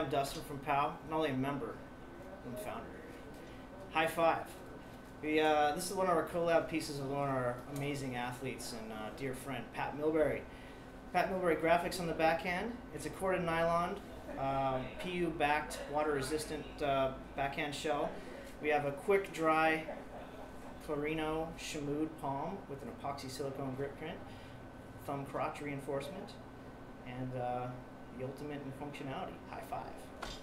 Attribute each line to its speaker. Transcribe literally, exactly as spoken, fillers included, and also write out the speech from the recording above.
Speaker 1: I'm Dustin from P O W, not only a member, I'm the founder. High five. We, uh, this is one of our collab pieces of one of our amazing athletes and uh, dear friend, Pat Milbury. Pat Milbury graphics on the backhand. It's a corded nylon, uh, P U backed, water resistant uh, backhand shell. We have a quick dry Clarino Shamood palm with an epoxy silicone grip print, thumb crotch reinforcement, and uh, the ultimate in functionality. High five.